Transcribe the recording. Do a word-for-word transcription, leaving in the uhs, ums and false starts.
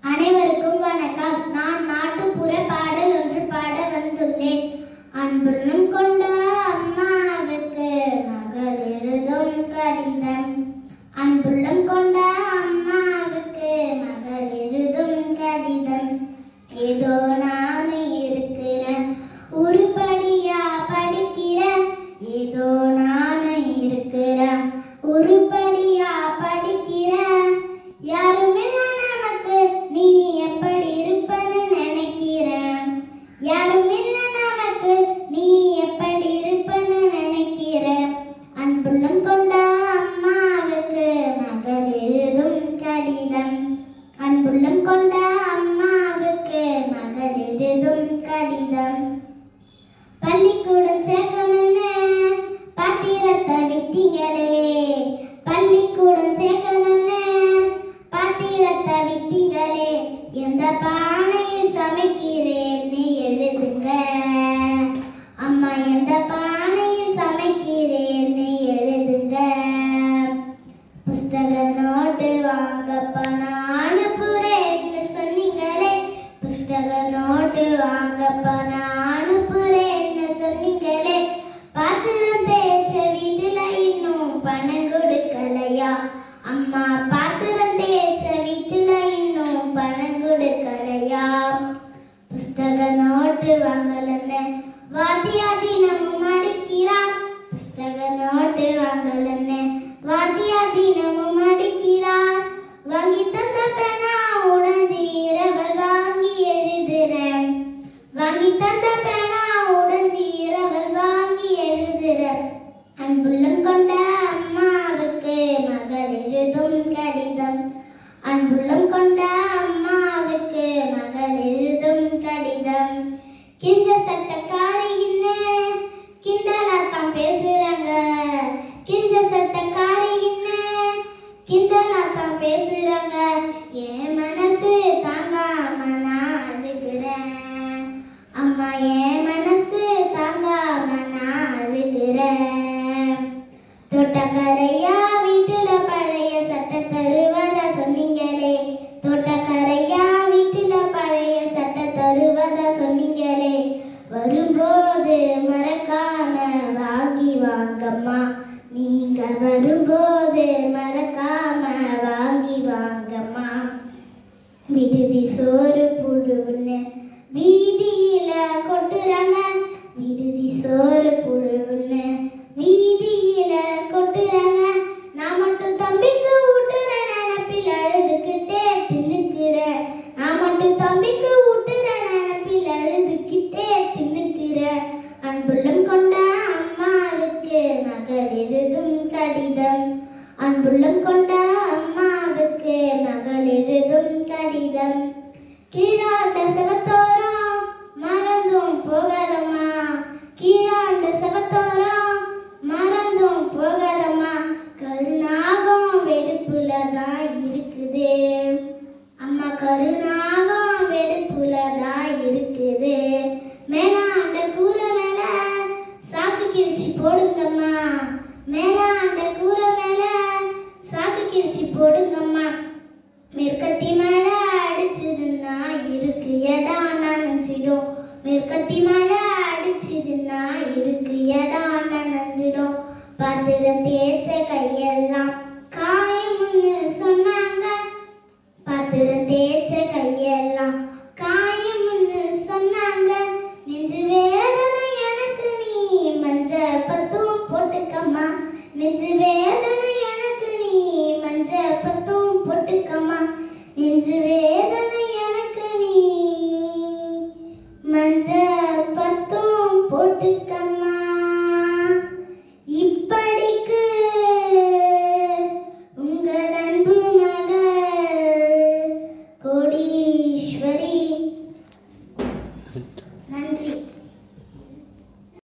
அனைவருக்கும் வணக்கம். நான் நாட்டுப்புற பாடல் ஒன்று பாட வந்துள்ளேன். அன்புள்ளம் கொண்ட அம்மாவுக்கு மகள் எழுதும் கடிதம். அன்புள்ளம் கொண்ட அம்மாவுக்கு மகள் எழுதும் கடிதம். ஏதோ நான் இருக்கிறேன், உருப்படியா படிக்கிறேன். ஏதோ நான் இருக்கிறேன், உருப்படியா படிக்கிறேன். யாருமே நமக்கு நீ எப்படி இருப்பன்னு நினைக்கிறேன். யாரும் இல்ல நமக்கு நீ எப்படி இருப்பன்னு நினைக்கிறேன். அன்புள்ளம் கொண்ட அம்மாவுக்கு மகள் எழுதும் கடிதம். அன்புள்ளம் கொண்ட அம்மாவுக்கு மகள் எழுதும் கடிதம். பள்ளிக்கூடம் சேர்க்கணும்னு பாத்திரத்தை வித்தீங்களே. பள்ளிக்கூடம் சேர்க்கணும்னு பாத்திரத்தை வித்தீங்களே. எந்த பானையில் சமைக்கிறேன்னு எழுதுங்க. அம்மா எந்த பானையில் சமைக்கிறேன்னு எழுதுங்க. புஸ்தக நோட்டு வாங்க பணம் அனுப்புறேன்னு சொன்னீங்களே. புஸ்தக நோட்டு வாங்க பணம் அனுப்புறேன்னு சொன்னீங்களே. பாத்திரம் தேய்ச்ச வீட்டுல இன்னும் பணம் கொடுக்கலையா? அம்மா பாத்திரம் தேய்ச்ச வீட்டுல இன்னும் பணம் கொடுக்கலையா? புஸ்தக நோட்டு வாங்கலன்னு வாத்தியா தினமும் அடிக்கிறார். புஸ்தக நோட்டு வாங்கலன்னு வாத்தியா தினமும் அடிக்கிறார். வாங்கி தந்த பேனா உடைஞ்சி இரவல் வாங்கி எழுதுறேன். வாங்கி தந்த பேனா உடைஞ்சி இரவல் வாங்கி எழுதுறேன். அன்புள்ளம் கொண்ட அம்மாவுக்கு மகள் எழுதும் கடிதம். அன்புள்ளம் கொண்ட அம்மாவுக்கு மகள் எழுதும் கடிதம். கிஞ்ச சட்டக்காரின்னு கிண்டலாத்தான் பேசுறாங்க. கிஞ்ச சட்டக்காரின்னு கிண்டலாத்தான் பேசுறாங்க. என் மனசு தாங்காம நான் அழுகிறேன். அம்மா என் மனசு தாங்காம நான் அழுகிறேன். தோட்டக்கரையா வீட்டுல பழைய சட்டை தருவத சொன்னீங்களே. தோட்டக்கரையா வீட்டுல பழைய சட்டை தருவத சொன்னீங்களே. வரும்போது மறக்காம வாங்கி வாங்கம்மா. நீங்க வரும்போது மறக்காம வாங்கி வாங்கம்மா. விடுதி சோறு புழுவுன்னு வீதியில கொட்டுறாங்க. விடுதி சோறு புழுவுன்னு வீதியில கொட்டுறாங்க. நான் மட்டும் தம்பிக்கு ஊட்டுற நினைப்பில் அழுதுகிட்டே தின்னுக்கிறேன். நான் மட்டும் தம்பிக்கு ஊட்டுற நினைப்பில் அழுதுகிட்டே தின்னுக்கிறேன். அன்புள்ளம் கொண்ட அம்மாவுக்கு மகள் எழுதும் கடிதம். அன்புள்ளம் கொண்ட அம்மாவுக்கு மகள் எழுதும் கடிதம். கீழாண்ட செவத்தோரம் மறந்தும் போகாதம்மா. கீழாண்ட செவத்தோரம் மறந்தும் போகாதம்மா. கருநாகம் வெடுப்புல தான் இருக்குது. அம்மா கருநாகம் வெடுப்புல தான் இருக்குது. மேலாண்ட கூரை மேல சாக்கு கிழிச்சு போடுங்கம்மா. மேலாண்ட கூரை மேல சாக்கு கிழிச்சு போடுங்கம்மா. மேற்கத்தி மழை அடிச்சதுன்னா இருக்கு இடம் நனைஞ்சிடும். மேற்கத்தி மழை அடிச்சதுன்னா இருக்கு இடம் நனைஞ்சிடும். பாத்திரம் தேய்ச்ச கையெல்லாம் காயம்னு சொன்னாங்க. பாத்திரம் தேய்ச்ச கையெல்லாம் காயம்னு சொன்னாங்க. நெஞ்சு வேதனை எனக்கு நீ மஞ்ச பத்தும் போட்டுக்கம்மா. நெஞ்சு வே